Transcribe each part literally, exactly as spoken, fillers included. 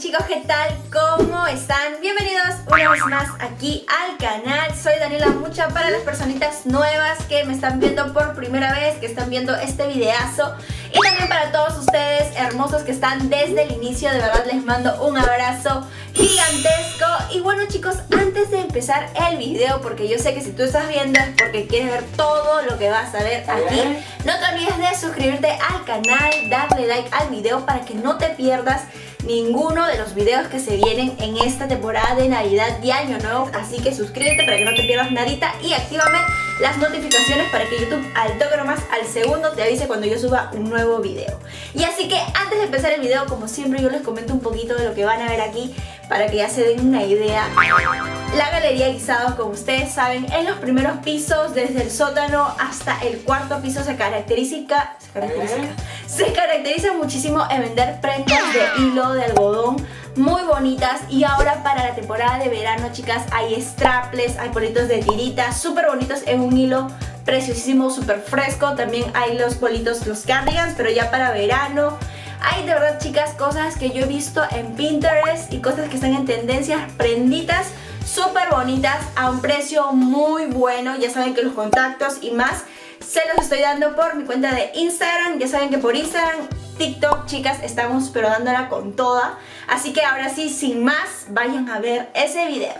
chicos, ¿qué tal? ¿Cómo están? Bienvenidos una vez más aquí al canal. Soy Daniela Mucha para las personitas nuevas que me están viendo por primera vez, que están viendo este videazo. Y también para todos ustedes hermosos que están desde el inicio, de verdad les mando un abrazo gigantesco. Y bueno chicos, antes de empezar el video, porque yo sé que si tú estás viendo es porque quieres ver todo lo que vas a ver aquí, no te olvides de suscribirte al canal, darle like al video para que no te pierdas ninguno de los videos que se vienen en esta temporada de Navidad y Año Nuevo. Así que suscríbete para que no te pierdas nadita y actívame las notificaciones para que YouTube al toque nomás, al segundo, te avise cuando yo suba un nuevo video. Y así que antes de empezar el video, como siempre, yo les comento un poquito de lo que van a ver aquí para que ya se den una idea. La galería Guisado, como ustedes saben, en los primeros pisos, desde el sótano hasta el cuarto piso, se caracteriza, se caracteriza, se caracteriza muchísimo en vender prendas de hilo, de algodón, muy bonitas. Y ahora para la temporada de verano, chicas, hay strapless, hay bolitos de tiritas súper bonitos en un hilo preciosísimo, súper fresco. También hay los bolitos, los cardigans, pero ya para verano. Hay de verdad, chicas, cosas que yo he visto en Pinterest y cosas que están en tendencias, prenditas súper bonitas a un precio muy bueno. Ya saben que los contactos y más se los estoy dando por mi cuenta de Instagram. Ya saben que por Instagram, TikTok, chicas, estamos pero dándola con toda. Así que ahora sí, sin más, vayan a ver ese video.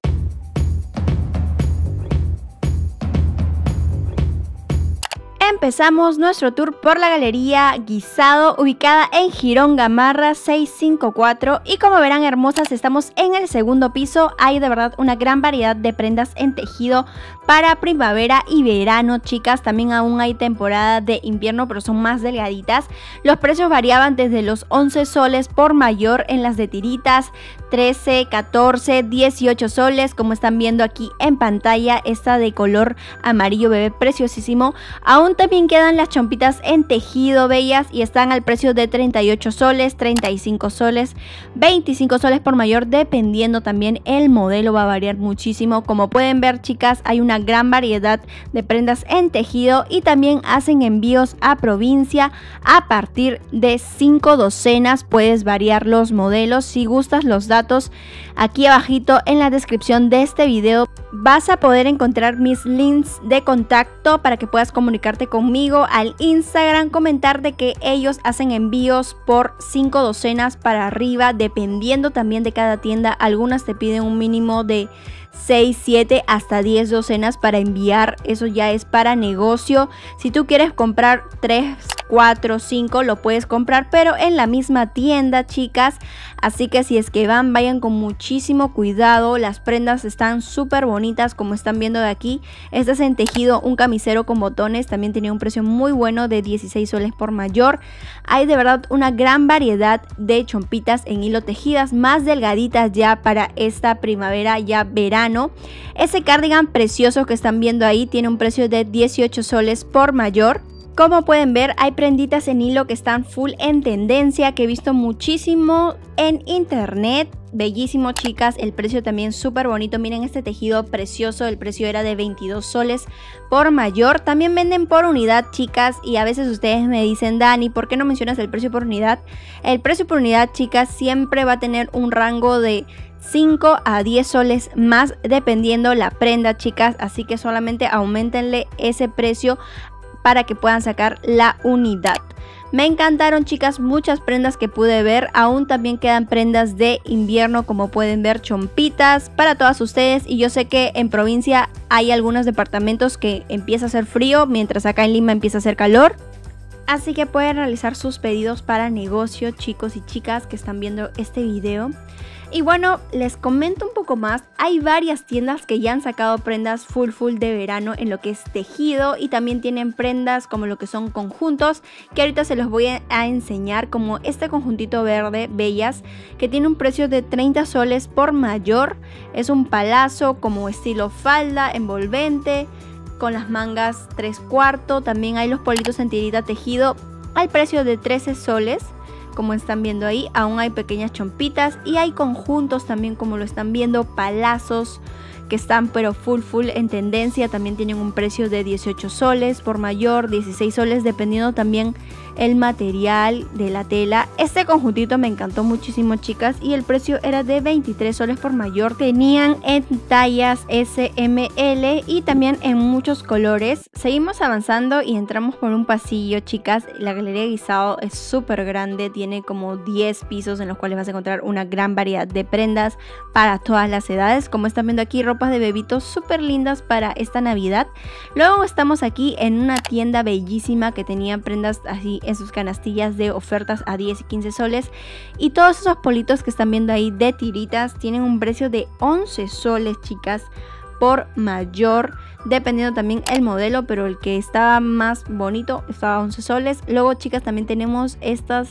Empezamos nuestro tour por la galería Guisado, ubicada en Girón Gamarra seiscientos cincuenta y cuatro. Y como verán, hermosas, estamos en el segundo piso. Hay de verdad una gran variedad de prendas en tejido para primavera y verano, chicas. También aún hay temporada de invierno, pero son más delgaditas. Los precios variaban desde los once soles por mayor en las de tiritas, trece, catorce, dieciocho soles, como están viendo aquí en pantalla, esta de color amarillo bebé, preciosísimo. Aún también quedan las chompitas en tejido bellas y están al precio de treinta y ocho soles, treinta y cinco soles, veinticinco soles por mayor, dependiendo también el modelo, va a variar muchísimo. Como pueden ver, chicas, hay una gran variedad de prendas en tejido y también hacen envíos a provincia a partir de cinco docenas. Puedes variar los modelos. Si gustas los datos, aquí abajito en la descripción de este video vas a poder encontrar mis links de contacto para que puedas comunicarte conmigo al Instagram, comentar de que ellos hacen envíos por cinco docenas para arriba, dependiendo también de cada tienda. Algunas te piden un mínimo de seis, siete, hasta diez docenas para enviar. Eso ya es para negocio. Si tú quieres comprar tres, cuatro, cinco, lo puedes comprar, pero en la misma tienda, chicas. Así que si es que van, vayan con muchísimo cuidado. Las prendas están súper bonitas, como están viendo de aquí. Este es en tejido, un camisero con botones. También tenía un precio muy bueno de dieciséis soles por mayor. Hay de verdad una gran variedad de chompitas en hilo tejidas, más delgaditas ya para esta primavera, ya verano. Ese cardigan precioso que están viendo ahí tiene un precio de dieciocho soles por mayor. Como pueden ver, hay prenditas en hilo que están full en tendencia, que he visto muchísimo en internet. Bellísimo, chicas, el precio también súper bonito. Miren este tejido precioso, el precio era de veintidós soles por mayor. También venden por unidad, chicas, y a veces ustedes me dicen: Dani, ¿por qué no mencionas el precio por unidad? El precio por unidad, chicas, siempre va a tener un rango de cinco a diez soles más, dependiendo la prenda, chicas. Así que solamente aumentenle ese precio para que puedan sacar la unidad. Me encantaron, chicas, muchas prendas que pude ver. Aún también quedan prendas de invierno, como pueden ver, chompitas para todas ustedes. Y yo sé que en provincia hay algunos departamentos que empieza a hacer frío, mientras acá en Lima empieza a hacer calor. Así que pueden realizar sus pedidos para negocio, chicos y chicas que están viendo este video. Y bueno, les comento un poco más. Hay varias tiendas que ya han sacado prendas full full de verano en lo que es tejido, y también tienen prendas como lo que son conjuntos, que ahorita se los voy a enseñar, como este conjuntito verde bellas que tiene un precio de treinta soles por mayor. Es un palazo como estilo falda envolvente con las mangas tres cuartos. También hay los politos en tirita tejido al precio de trece soles. Como están viendo ahí, aún hay pequeñas chompitas y hay conjuntos también, como lo están viendo, palazos que están pero full full en tendencia. También tienen un precio de dieciocho soles por mayor, dieciséis soles dependiendo también el material de la tela. Este conjuntito me encantó muchísimo, chicas, y el precio era de veintitrés soles por mayor. Tenían en tallas ese, eme, ele y también en muchos colores. Seguimos avanzando y entramos por un pasillo, chicas. La galería Guisado es súper grande, tiene como diez pisos en los cuales vas a encontrar una gran variedad de prendas para todas las edades. Como están viendo aquí, ropas de bebitos súper lindas para esta Navidad. Luego estamos aquí en una tienda bellísima que tenía prendas así en sus canastillas de ofertas a diez y quince soles, y todos esos politos que están viendo ahí de tiritas tienen un precio de once soles, chicas, por mayor, dependiendo también el modelo, pero el que estaba más bonito estaba a once soles. Luego, chicas, también tenemos estas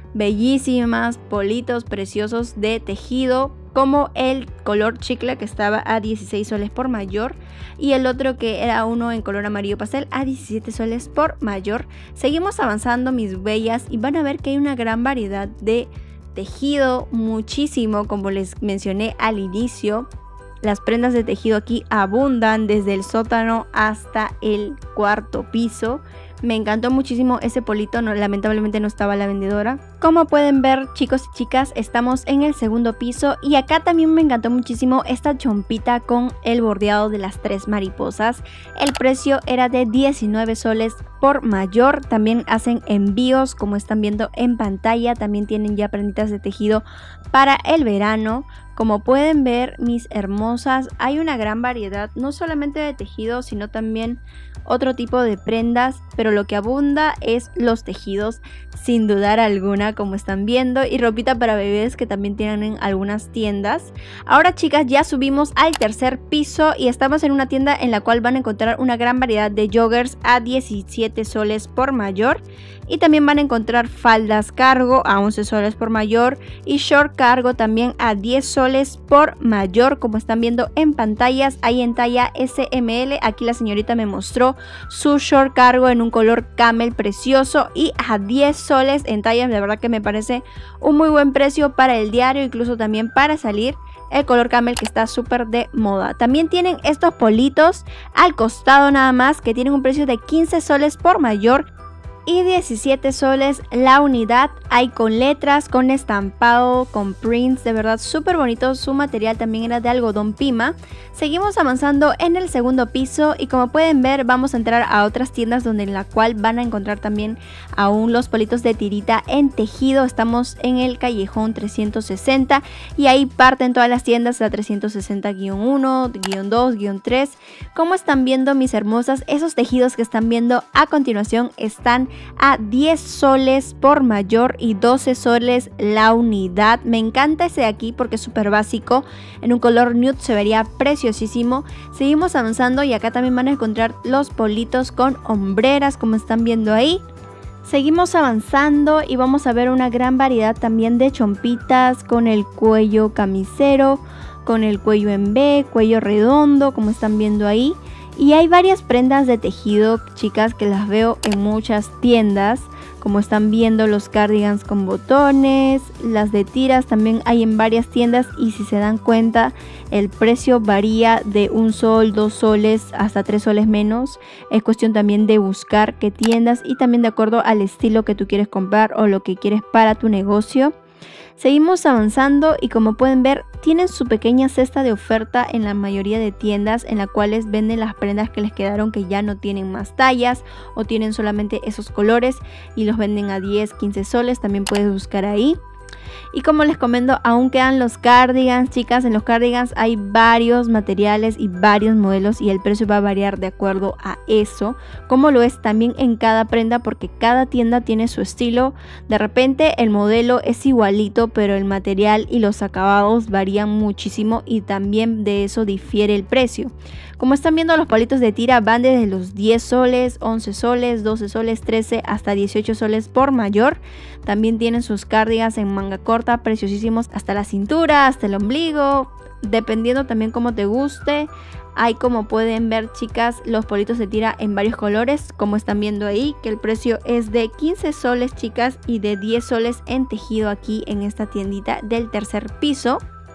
bellísimas politos preciosos de tejido, como el color chicle que estaba a dieciséis soles por mayor, y el otro que era uno en color amarillo pastel a diecisiete soles por mayor. Seguimos avanzando, mis bellas, y van a ver que hay una gran variedad de tejido, muchísimo, como les mencioné al inicio. Las prendas de tejido aquí abundan desde el sótano hasta el cuarto piso. Me encantó muchísimo ese polito, no, lamentablemente no estaba la vendedora. Como pueden ver, chicos y chicas, estamos en el segundo piso, y acá también me encantó muchísimo esta chompita con el bordeado de las tres mariposas. El precio era de diecinueve soles por mayor. También hacen envíos, como están viendo en pantalla. También tienen ya prenditas de tejido para el verano. Como pueden ver, mis hermosas, hay una gran variedad, no solamente de tejido, sino también otro tipo de prendas, pero lo que abunda es los tejidos, sin dudar alguna, como están viendo, y ropita para bebés que también tienen en algunas tiendas. Ahora, chicas, ya subimos al tercer piso y estamos en una tienda en la cual van a encontrar una gran variedad de joggers a diecisiete soles por mayor, y también van a encontrar faldas cargo a once soles por mayor y short cargo también a diez soles por mayor. Como están viendo en pantallas, hay en talla ese, eme, ele. Aquí la señorita me mostró su short cargo en un color camel precioso y a diez soles en tallas. De verdad que me parece un muy buen precio para el diario, incluso también para salir. El color camel que está súper de moda. También tienen estos politos al costado nada más, que tienen un precio de quince soles por mayor y diecisiete soles la unidad. Hay con letras, con estampado, con prints, de verdad súper bonito. Su material también era de algodón pima. Seguimos avanzando en el segundo piso, y como pueden ver, vamos a entrar a otras tiendas donde en la cual van a encontrar también aún los politos de tirita en tejido. Estamos en el callejón trescientos sesenta, y ahí parten todas las tiendas, la trescientos sesenta guión uno, guión dos, guión tres. Como están viendo, mis hermosas, esos tejidos que están viendo a continuación están a diez soles por mayor y doce soles la unidad. Me encanta ese de aquí porque es súper básico, en un color nude, se vería preciosísimo. Seguimos avanzando y acá también van a encontrar los politos con hombreras, como están viendo ahí. Seguimos avanzando y vamos a ver una gran variedad también de chompitas con el cuello camisero, con el cuello en V, cuello redondo, como están viendo ahí. Y hay varias prendas de tejido, chicas, que las veo en muchas tiendas. Como están viendo, los cardigans con botones, las de tiras también hay en varias tiendas, y si se dan cuenta, el precio varía de un sol, dos soles hasta tres soles menos. Es cuestión también de buscar qué tiendas, y también de acuerdo al estilo que tú quieres comprar o lo que quieres para tu negocio. Seguimos avanzando y como pueden ver, tienen su pequeña cesta de oferta en la mayoría de tiendas, en las cuales venden las prendas que les quedaron, que ya no tienen más tallas o tienen solamente esos colores, y los venden a diez, quince soles. También puedes buscar ahí. Y como les comento, aún quedan los cardigans, chicas. En los cardigans hay varios materiales y varios modelos, y el precio va a variar de acuerdo a eso, como lo es también en cada prenda, porque cada tienda tiene su estilo. De repente el modelo es igualito, pero el material y los acabados varían muchísimo, y también de eso difiere el precio. Como están viendo, los palitos de tira van desde los diez soles, once soles, doce soles, trece hasta dieciocho soles por mayor. También tienen sus cardigans en manga corta, preciosísimos, hasta la cintura, hasta el ombligo, dependiendo también cómo te guste. Hay, como pueden ver, chicas, los politos de tira en varios colores, como están viendo ahí, que el precio es de quince soles, chicas, y de diez soles en tejido aquí en esta tiendita del tercer piso.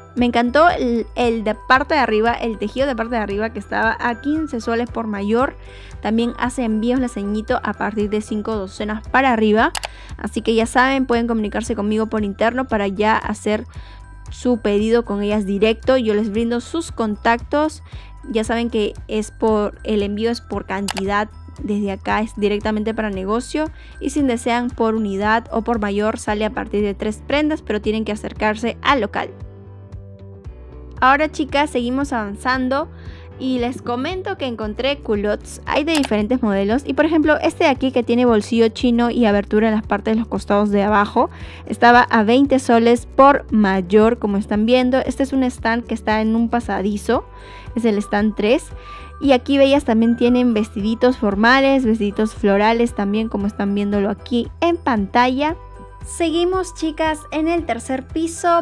Me encantó el, el de parte de arriba, el tejido de parte de arriba que estaba a quince soles por mayor. También hace envíos la ceñito a partir de cinco docenas para arriba. Así que ya saben, pueden comunicarse conmigo por interno para ya hacer su pedido con ellas directo. Yo les brindo sus contactos. Ya saben que es por el envío es por cantidad. Desde acá es directamente para negocio, y si desean por unidad o por mayor sale a partir de tres prendas, pero tienen que acercarse al local. Ahora, chicas, seguimos avanzando y les comento que encontré culottes. Hay de diferentes modelos, y por ejemplo este de aquí que tiene bolsillo chino y abertura en las partes de los costados de abajo estaba a veinte soles por mayor, como están viendo. Este es un stand que está en un pasadizo, es el stand tres. Y aquí bellas también tienen vestiditos formales, vestiditos florales también, como están viéndolo aquí en pantalla. Seguimos, chicas, en el tercer piso.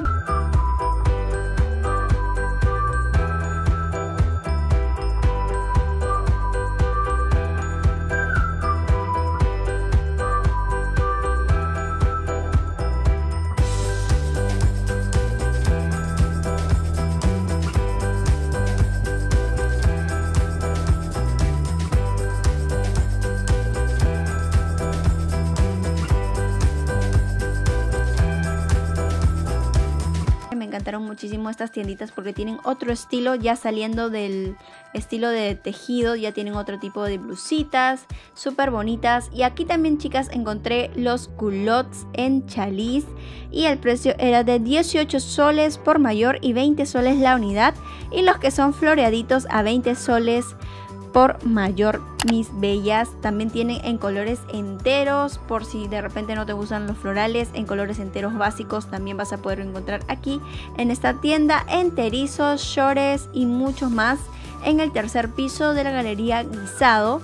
Encantaron muchísimo estas tienditas porque tienen otro estilo, ya saliendo del estilo de tejido, ya tienen otro tipo de blusitas súper bonitas. Y aquí también, chicas, encontré los culottes en chaliz y el precio era de dieciocho soles por mayor y veinte soles la unidad, y los que son floreaditos a veinte soles por mayor, mis bellas. También tienen en colores enteros, por si de repente no te gustan los florales, en colores enteros básicos también vas a poder encontrar aquí en esta tienda, enterizos, shorts y muchos más en el tercer piso de la Galería Guisado.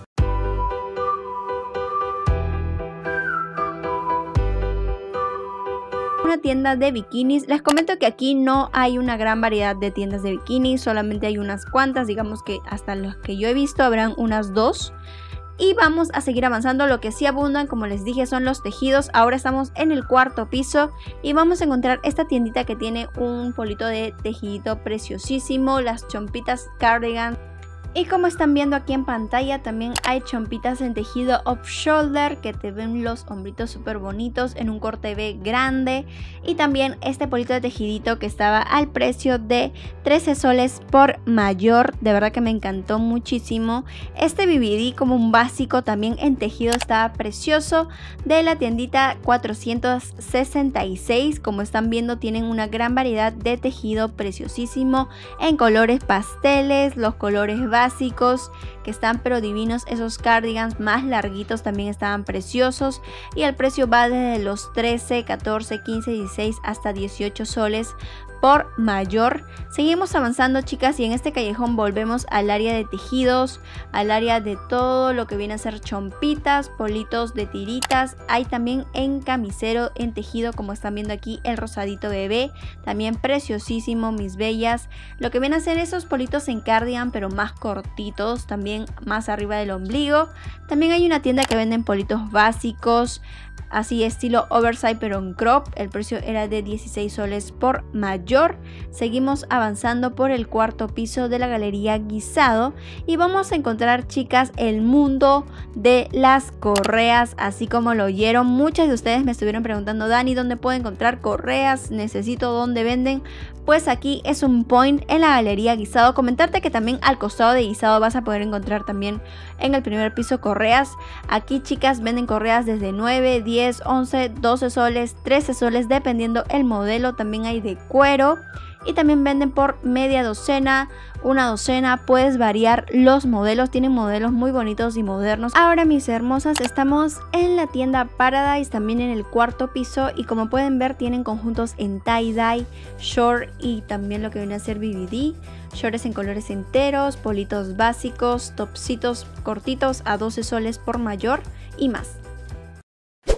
Una tienda de bikinis. Les comento que aquí no hay una gran variedad de tiendas de bikinis, solamente hay unas cuantas, digamos que hasta los que yo he visto habrán unas dos. Y vamos a seguir avanzando. Lo que sí abundan, como les dije, son los tejidos. Ahora estamos en el cuarto piso y vamos a encontrar esta tiendita que tiene un polito de tejidito preciosísimo, las chompitas cardigan. Y como están viendo aquí en pantalla, también hay chompitas en tejido off shoulder que te ven los hombritos súper bonitos en un corte V grande. Y también este polito de tejidito que estaba al precio de trece soles por mayor. De verdad que me encantó muchísimo. Este B B D como un básico también en tejido estaba precioso, de la tiendita cuatrocientos sesenta y seis. Como están viendo, tienen una gran variedad de tejido preciosísimo en colores pasteles, los colores básicos básicos que están pero divinos. Esos cardigans más larguitos también estaban preciosos y el precio va desde los trece, catorce, quince, dieciséis hasta dieciocho soles por mayor. Seguimos avanzando, chicas, y en este callejón volvemos al área de tejidos, al área de todo lo que viene a ser chompitas, politos de tiritas. Hay también en camisero en tejido, como están viendo aquí, el rosadito bebé, también preciosísimo, mis bellas. Lo que viene a ser esos politos en cardigan pero más cortitos, también más arriba del ombligo. También hay una tienda que venden politos básicos, así estilo oversize pero en crop. El precio era de dieciséis soles por mayor. Seguimos avanzando por el cuarto piso de la Galería Guisado y vamos a encontrar, chicas, el mundo de las correas, así como lo oyeron. Muchas de ustedes me estuvieron preguntando: Dani, ¿dónde puedo encontrar correas? Necesito dónde venden. Pues aquí es un point en la Galería Guisado. Comentarte que también al costado de Guisado vas a poder encontrar también en el primer piso correas. Aquí, chicas, venden correas desde nueve, diez, once, doce soles, trece soles dependiendo el modelo. También hay de cuero y también venden por media docena, una docena. Puedes variar los modelos, tienen modelos muy bonitos y modernos. Ahora, mis hermosas, estamos en la tienda Paradise, también en el cuarto piso, y como pueden ver tienen conjuntos en tie-dye, short y también lo que viene a ser B B D, shorts en colores enteros, politos básicos, topsitos cortitos a doce soles por mayor y más. Y bueno,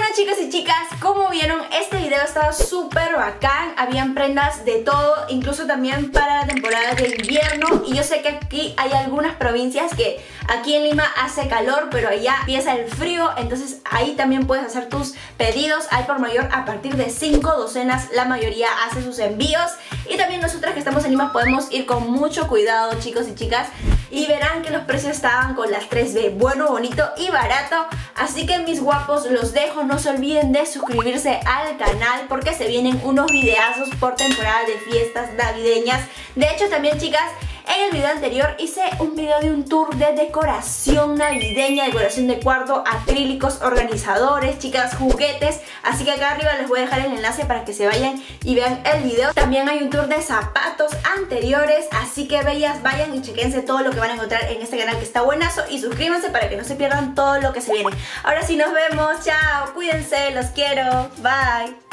chicos y chicas, como vieron, este video estaba súper bacán. Habían prendas de todo, incluso también para la temporada de invierno. Y yo sé que aquí hay algunas provincias que aquí en Lima hace calor, pero allá empieza el frío. Entonces ahí también puedes hacer tus pedidos al por mayor a partir de cinco docenas. La mayoría hace sus envíos. Y también nosotras que estamos en Lima podemos ir con mucho cuidado, chicos y chicas. Y verán que los precios estaban con las tres B, bueno, bonito y barato. Así que mis guapos, los dejo. No se olviden de suscribirse al canal porque se vienen unos videazos por temporada de fiestas navideñas. De hecho también, chicas, en el video anterior hice un video de un tour de decoración navideña, decoración de cuarto, acrílicos, organizadores, chicas, juguetes. Así que acá arriba les voy a dejar el enlace para que se vayan y vean el video. También hay un tour de zapatos anteriores, así que bellas, vayan y chequense todo lo que van a encontrar en este canal que está buenazo. Y suscríbanse para que no se pierdan todo lo que se viene. Ahora sí, nos vemos, chao, cuídense, los quiero, bye.